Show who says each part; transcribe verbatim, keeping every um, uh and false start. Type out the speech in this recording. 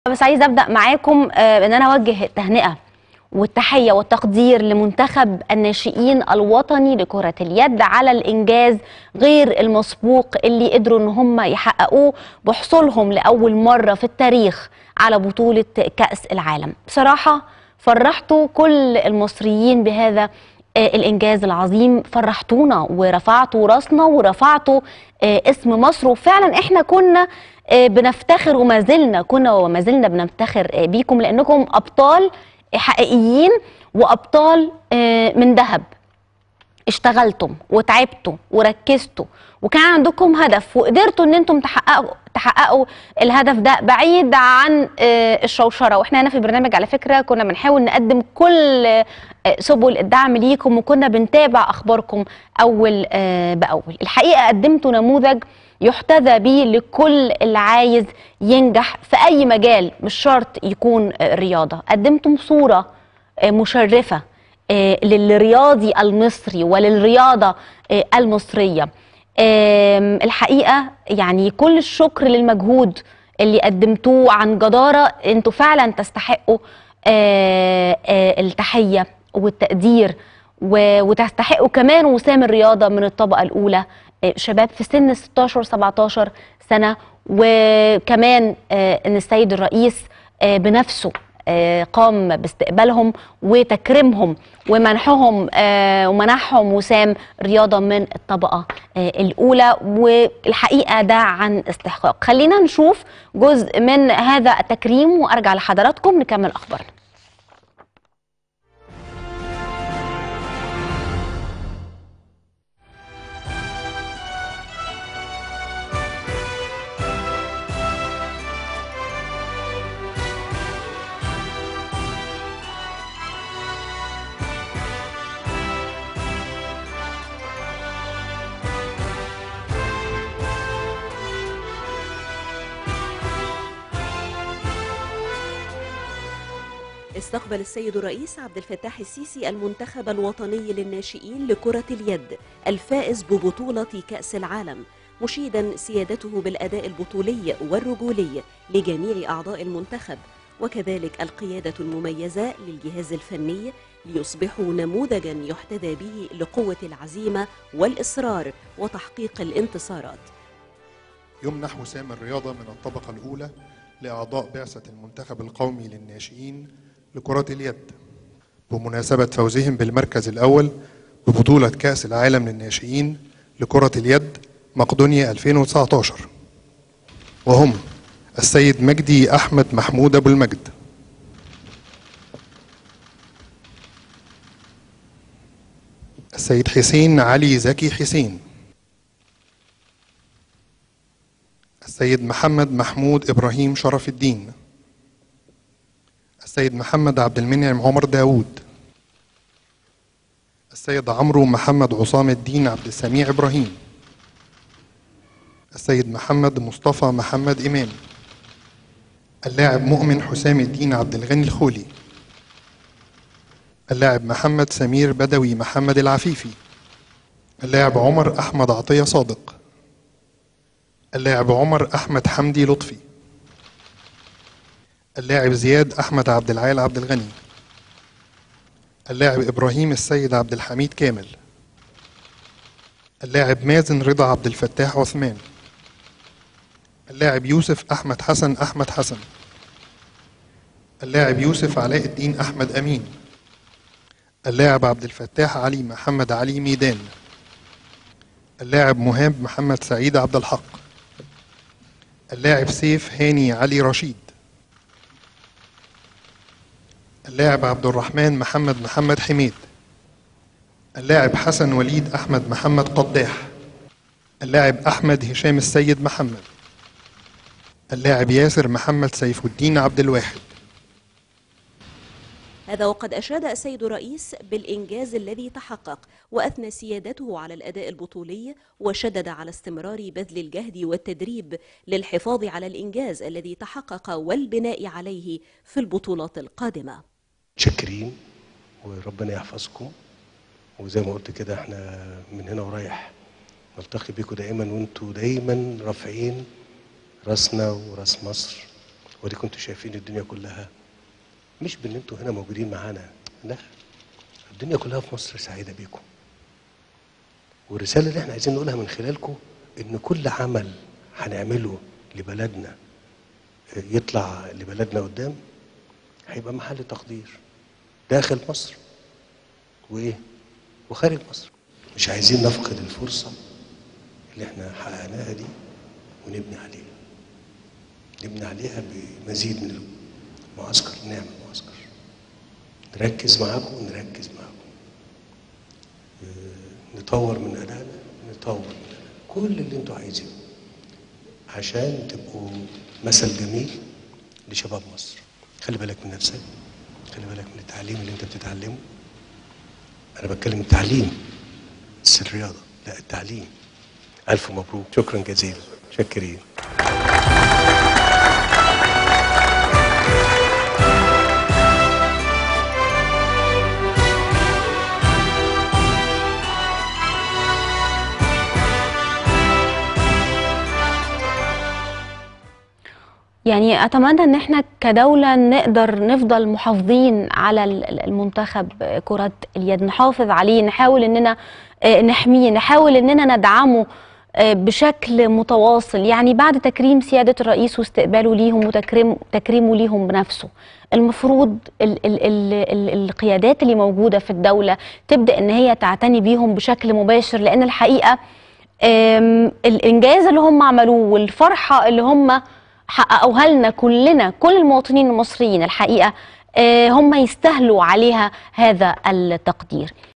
Speaker 1: بس عايزه ابدا معاكم بان انا اوجه التهنئه والتحيه والتقدير لمنتخب الناشئين الوطني لكره اليد على الانجاز غير المسبوق اللي قدروا ان هم يحققوه بحصولهم لاول مره في التاريخ على بطوله كاس العالم. بصراحه فرحتوا كل المصريين بهذا الانجاز العظيم، فرحتونا ورفعتوا راسنا ورفعتوا اسم مصر، وفعلا احنا كنا بنفتخر وما زلنا كنا وما زلنا بنفتخر بيكم لانكم ابطال حقيقيين وابطال من ذهب. اشتغلتم وتعبتوا وركزتوا وكان عندكم هدف وقدرتوا ان انتم تحققوا تحققوا الهدف ده بعيد عن الشوشره. واحنا هنا في البرنامج على فكره كنا بنحاول نقدم كل سبل الدعم ليكم وكنا بنتابع اخباركم اول باول. الحقيقه قدمتوا نموذج يحتذى به لكل اللي عايز ينجح في اي مجال، مش شرط يكون رياضه. قدمتم صوره مشرفه للرياضي المصري وللرياضه المصريه. الحقيقه يعني كل الشكر للمجهود اللي قدمتوه عن جداره. انتوا فعلا تستحقوا التحيه والتقدير وتستحقوا كمان وسام الرياضه من الطبقه الاولى، شباب في سن ستاشر سبعتاشر سنه. وكمان ان السيد الرئيس بنفسه قام باستقبالهم وتكريمهم ومنحهم ومنحهم وسام رياضه من الطبقه الاولى، والحقيقه ده عن استحقاق. خلينا نشوف جزء من هذا التكريم وارجع لحضراتكم نكمل اخبارنا.
Speaker 2: استقبل السيد الرئيس عبد الفتاح السيسي المنتخب الوطني للناشئين لكرة اليد الفائز ببطولة كأس العالم، مشيدا سيادته بالأداء البطولي والرجولي لجميع أعضاء المنتخب، وكذلك القيادة المميزة للجهاز الفني ليصبحوا نموذجا يحتذى به لقوة العزيمة والإصرار وتحقيق الانتصارات.
Speaker 3: يمنح وسام الرياضة من الطبقة الأولى لأعضاء بعثة المنتخب القومي للناشئين لكرة اليد بمناسبة فوزهم بالمركز الأول ببطولة كأس العالم للناشئين لكرة اليد مقدونيا ألفين وتسعتاشر، وهم السيد مجدي أحمد محمود أبو المجد، السيد حسين علي زكي حسين، السيد محمد محمود إبراهيم شرف الدين، السيد محمد عبد المنعم عمر داود، السيد عمرو محمد عصام الدين عبد السميع إبراهيم، السيد محمد مصطفى محمد إمام، اللاعب مؤمن حسام الدين عبد الغني الخولي، اللاعب محمد سمير بدوي محمد العفيفي، اللاعب عمر أحمد عطية صادق، اللاعب عمر أحمد حمدي لطفي، اللاعب زياد أحمد عبد العال عبد الغني، اللاعب إبراهيم السيد عبد الحميد كامل، اللاعب مازن رضا عبد الفتاح عثمان، اللاعب يوسف أحمد حسن أحمد حسن، اللاعب يوسف علاء الدين أحمد أمين، اللاعب عبد الفتاح علي محمد علي ميدان، اللاعب مهاب محمد سعيد عبد الحق، اللاعب سيف هاني علي رشيد، اللاعب عبد الرحمن محمد محمد حميد، اللاعب حسن وليد أحمد محمد قداح، اللاعب أحمد هشام السيد محمد، اللاعب ياسر محمد سيف الدين عبد الواحد.
Speaker 2: هذا وقد أشاد السيد الرئيس بالإنجاز الذي تحقق وأثنى سيادته على الأداء البطولي وشدد على استمرار بذل الجهد والتدريب للحفاظ على الإنجاز الذي تحقق والبناء عليه في البطولات القادمة.
Speaker 4: شاكرين وربنا يحفظكم، وزي ما قلت كده احنا من هنا ورايح نلتقي بيكم دائما وانتوا دايما رافعين راسنا وراس مصر ودي كنتوا شايفين الدنيا كلها مش بان انتوا هنا موجودين معانا، لا، الدنيا كلها في مصر سعيده بيكم. والرساله اللي احنا عايزين نقولها من خلالكم ان كل عمل هنعمله لبلدنا يطلع لبلدنا قدام هيبقى محل تقدير داخل مصر وايه وخارج مصر. مش عايزين نفقد الفرصه اللي احنا حققناها دي ونبني عليها، نبني عليها بمزيد من المعسكر، نعمل معسكر نركز معاكم ونركز معاكم، نطور من أدائنا، نطور من أدائنا، كل اللي انتوا عايزينه عشان تبقوا مثل جميل لشباب مصر. خلي بالك من نفسك، خلي بالك من التعليم اللي انت بتتعلمه. انا بتكلم التعليم بس الرياضه لا، التعليم. الف مبروك، شكرا جزيلا، شكرين.
Speaker 1: يعني أتمنى أن احنا كدولة نقدر نفضل محافظين على المنتخب كرة اليد، نحافظ عليه، نحاول أننا نحميه، نحاول أننا ندعمه بشكل متواصل. يعني بعد تكريم سيادة الرئيس واستقباله ليهم وتكريمه ليهم بنفسه، المفروض ال ال ال ال القيادات اللي موجودة في الدولة تبدأ أن هي تعتني بيهم بشكل مباشر، لأن الحقيقة الإنجاز اللي هم عملوه والفرحة اللي هم حققوها لنا كلنا، كل المواطنين المصريين، الحقيقة هم يستاهلوا عليها هذا التقدير.